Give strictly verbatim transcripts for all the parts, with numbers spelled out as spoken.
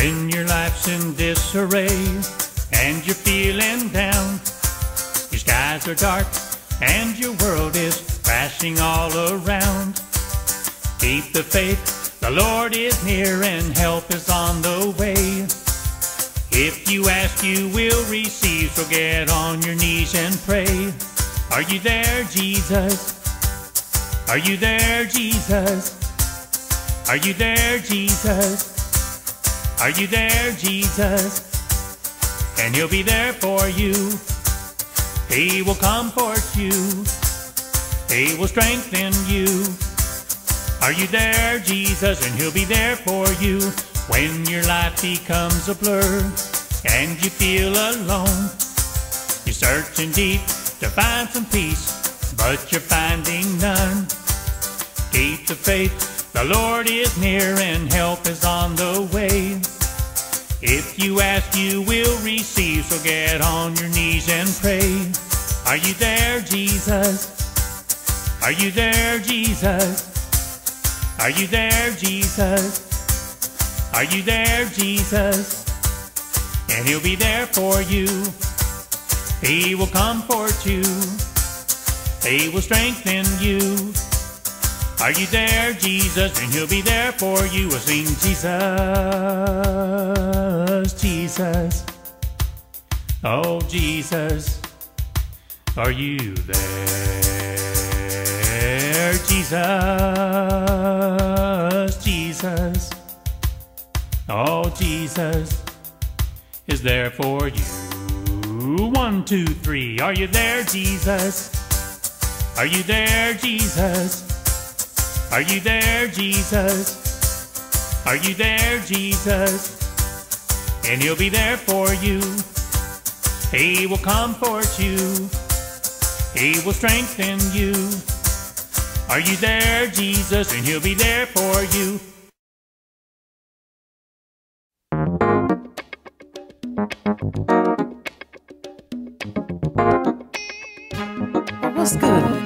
When your life's in disarray and you're feeling down, your skies are dark and your world is crashing all around. Keep the faith, the Lord is near and help is on the way. If you ask, you will receive, so get on your knees and pray. Are you there, Jesus? Are you there, Jesus? Are you there, Jesus? Are you there, Jesus? And He'll be there for you. He will comfort you. He will strengthen you. Are you there, Jesus? And He'll be there for you. When your life becomes a blur and you feel alone, you're searching deep to find some peace, but you're finding none. Keep the faith, the Lord is near and help is on the way. If you ask, you will receive, so get on your knees and pray. Are you there, Jesus? Are you there, Jesus? Are you there, Jesus? Are you there, Jesus? And He'll be there for you. He will comfort you. He will strengthen you. Are you there, Jesus? And He'll be there for you. We'll sing Jesus, Jesus. Oh, Jesus, are you there? Jesus, Jesus. Oh, Jesus is there for you. One, two, three. Are you there, Jesus? Are you there, Jesus? Are you there, Jesus? Are you there, Jesus? And He'll be there for you. He will comfort you. He will strengthen you. Are you there, Jesus? And He'll be there for you. What's good?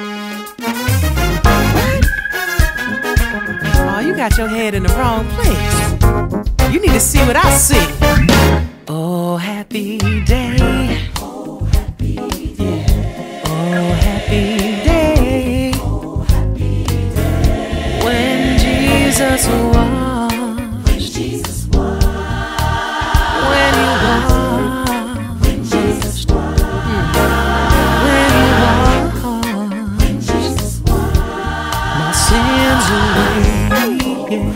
Oh, you got your head in the wrong place. You need to see what I see. Oh, happy day. Oh, happy day. Oh, happy day. Oh, happy day. When Jesus washed. When Jesus washed. When He washed. When Jesus washed. When He washed. When Jesus washed. My sins away. Yeah.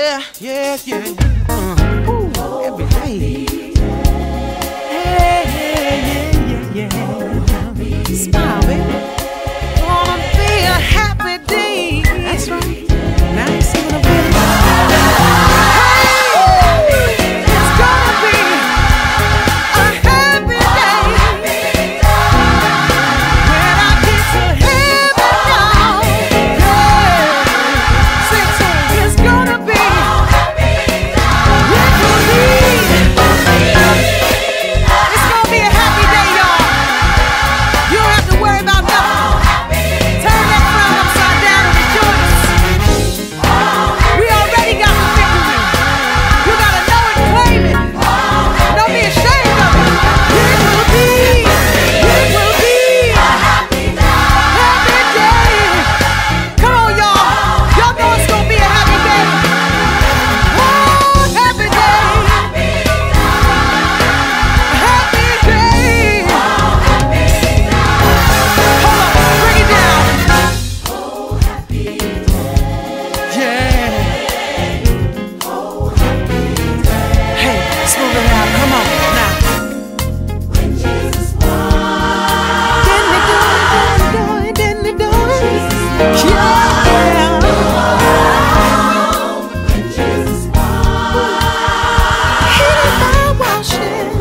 Yeah, yeah, yeah. Uh, ooh, every day. Hey, yeah, yeah, yeah, yeah. Smile, baby. Gonna be a happy day. That's right. Now you see what I'm feeling. Hey, it's gonna be a happy day. When I get to heaven, y'all. Yeah. Sing, sing. It's gonna be. It will be. It's gonna be a happy day, y'all. You don't have to worry about nothing. Turn that frown upside down and rejoice. We already got the victory. You gotta know it, claim it. Don't be ashamed of it. It will be, it will be a happy day. Come on, y'all. Y'all know it's gonna be a happy day. Oh, happy day. Happy day. Hold on, bring it down. Yeah. Hey, smooth it out. Come on now. Didn't it do it, didn't it do it, didn't it do it? Yeah. Healing by washing.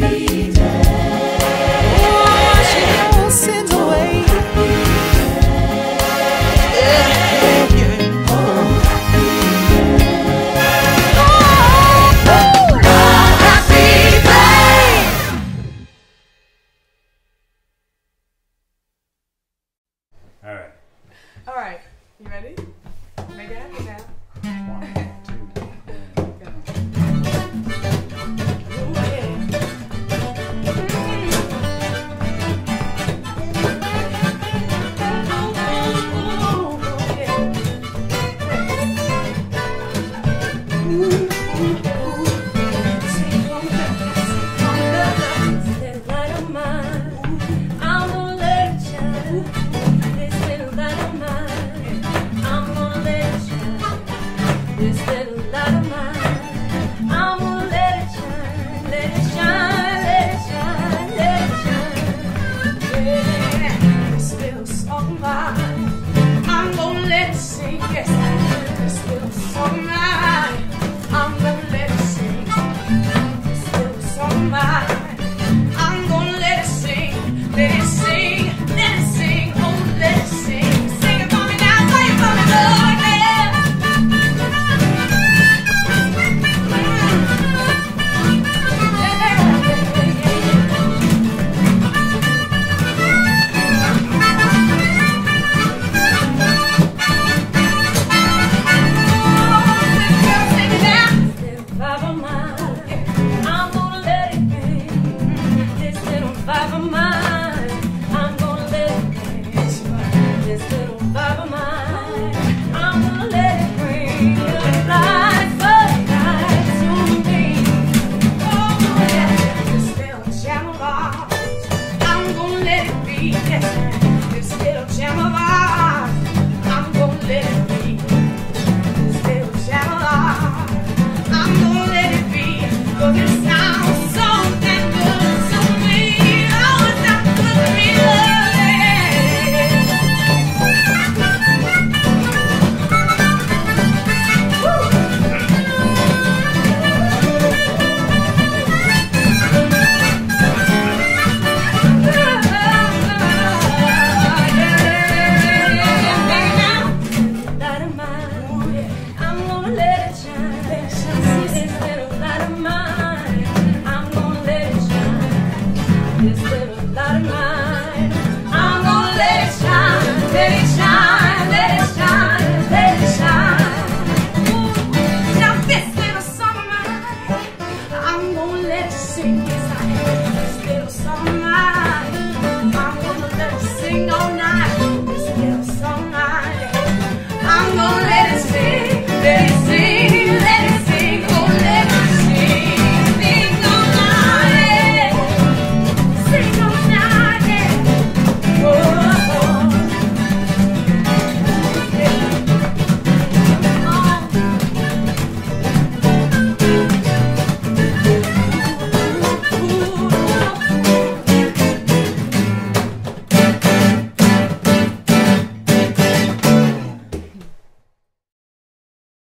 Washing all sins away. Yeah, yeah, yeah. Oh, happy day. All right. All right, you ready? Make it happen now. This